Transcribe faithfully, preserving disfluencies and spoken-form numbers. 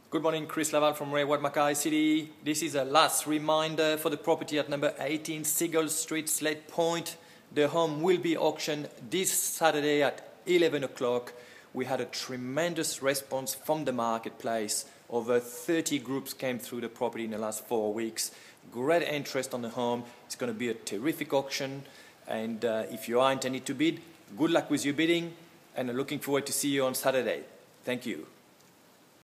Good morning, Chris Laval from Rayward, Mackay City. This is a last reminder for the property at number eighteen Seagull Street, Slade Point. The home will be auctioned this Saturday at eleven o'clock. We had a tremendous response from the marketplace. Over thirty groups came through the property in the last four weeks. Great interest on the home. It's going to be a terrific auction. And uh, if you are intending to bid, good luck with your bidding. And looking forward to see you on Saturday. Thank you.